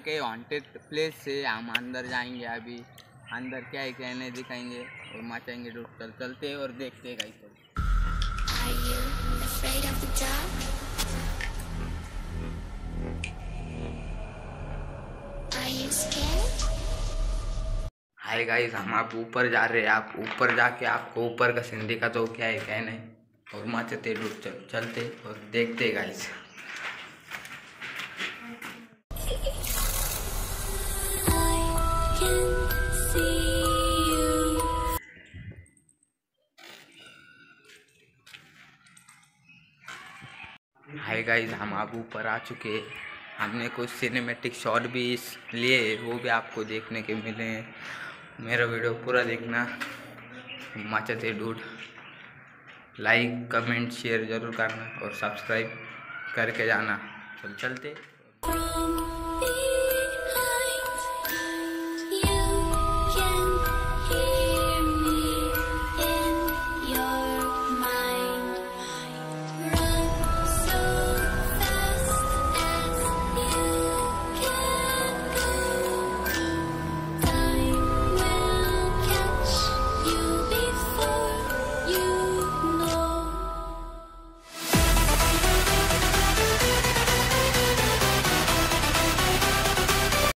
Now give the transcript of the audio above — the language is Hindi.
के वांटेड प्लेस से हम अंदर जाएंगे। अभी अंदर क्या है क्या नहीं दिखाएंगे और मचाएंगे डूब। चलते हैं और देखते हैं गाइस। हाय गाइस, हम आप ऊपर जा रहे हैं। आप ऊपर जाके आपको ऊपर का सीन दिखा तो क्या है क्या नहीं और मचाते डूब। चलते और देखते गाइस। हाय गाइस, हम आप ऊपर आ चुके हैं। हमने कुछ सिनेमैटिक शॉट भी लिए, वो भी आपको देखने के मिले हैं। मेरा वीडियो पूरा देखना। मचाते डूड, लाइक कमेंट शेयर ज़रूर करना और सब्सक्राइब करके जाना। चलते।